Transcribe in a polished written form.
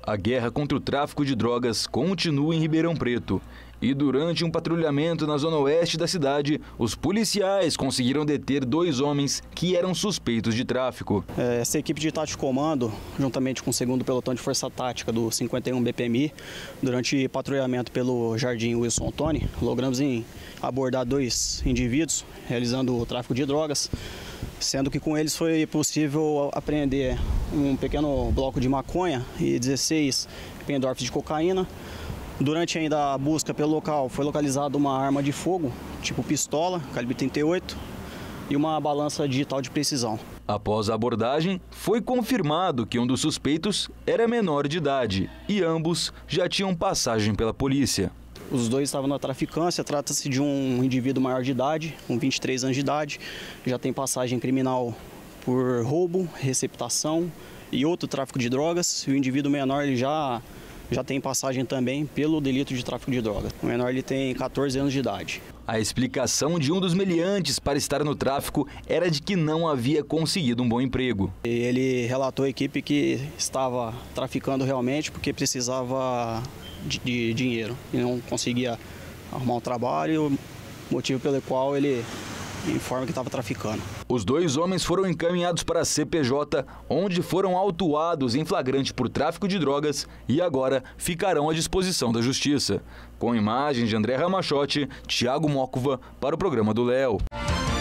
A guerra contra o tráfico de drogas continua em Ribeirão Preto. E durante um patrulhamento na zona oeste da cidade, os policiais conseguiram deter 2 homens que eram suspeitos de tráfico. Essa equipe de tático comando, juntamente com o 2º pelotão de força tática do 51 BPMI, durante patrulhamento pelo Jardim Wilson Ottoni, logramos abordar 2 indivíduos realizando o tráfico de drogas, sendo que com eles foi possível apreender um pequeno bloco de maconha e 16 pendorfs de cocaína. Durante ainda a busca pelo local, foi localizada uma arma de fogo, tipo pistola, calibre 38, e uma balança digital de precisão. Após a abordagem, foi confirmado que um dos suspeitos era menor de idade e ambos já tinham passagem pela polícia. Os 2 estavam na traficância, trata-se de um indivíduo maior de idade, com 23 anos de idade, já tem passagem criminal por roubo, receptação e outro tráfico de drogas, e o indivíduo menor ele já tem passagem também pelo delito de tráfico de drogas. O menor ele tem 14 anos de idade. A explicação de um dos meliantes para estar no tráfico era de que não havia conseguido um bom emprego. Ele relatou à equipe que estava traficando realmente porque precisava de dinheiro e não conseguia arrumar um trabalho, motivo pelo qual ele informa que estava traficando. Os 2 homens foram encaminhados para a CPJ, onde foram autuados em flagrante por tráfico de drogas e agora ficarão à disposição da Justiça. Com imagens de André Ramachotti, Thiago Mocova para o programa do Léo.